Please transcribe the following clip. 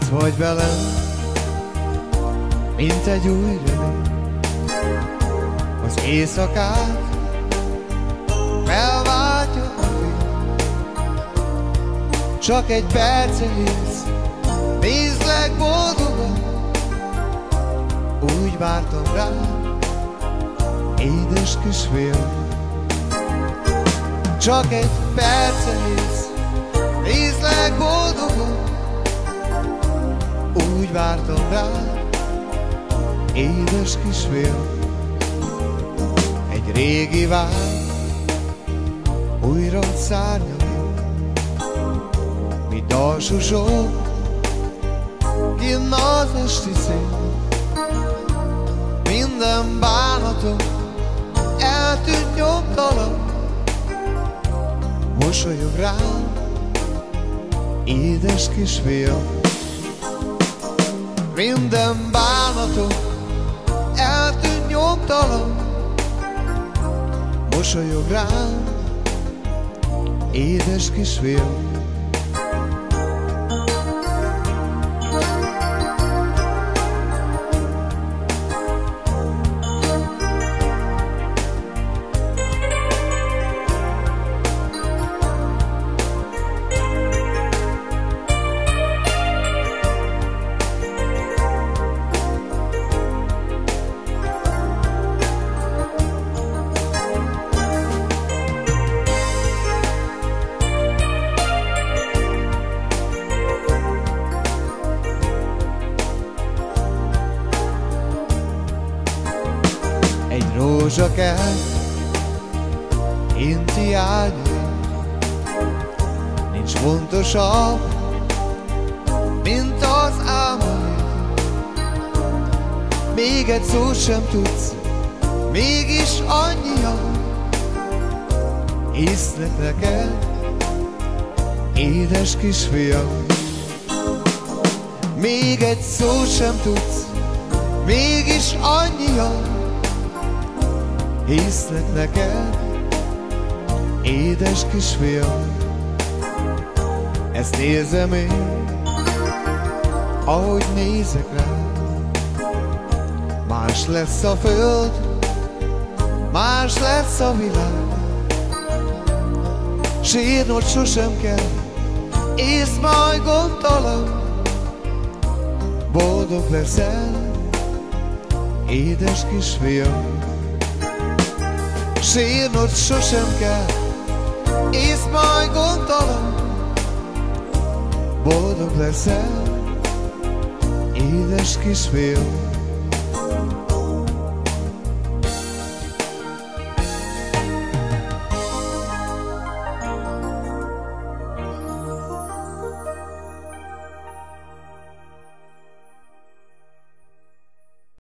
vagy velem, mint egy új remény. Az éjszakát felváltja a fény. Csak egy perce hisz, nézlek boldogan. Úgy vártam rád, édes kisfiam. Csak egy perce hisz, nézlek boldogan. Úgy vártam rád, édes kisfiam. Egy régi vágy újra szárnyal, mint alsósok kinn az esti szél. Minden bánatom eltűnt nyomtalan. Mosolyog rám, édes kisfiam. Minden bánatom eltűnt nyomtalan. Mosolyog rám, édes kisfiam. Egy rózsakert kinti ágyúján, nincs fontosabb, mint az álmaid. Még egy szót sem tudsz, mégis annyian hisznek neked, édes kisfiam. Még egy szót sem tudsz, mégis annyian hisznek neked, édes kisfiam. Ezt nézem én, ahogy nézek rád. Más lesz a föld, más lesz a világ. Sírnod sosem kell, ész majd gondtalan. Boldog leszel, édes kisfiam. Sírnod sosem kell, ész majd gondtalan. Boldog leszel, édes kisfiam.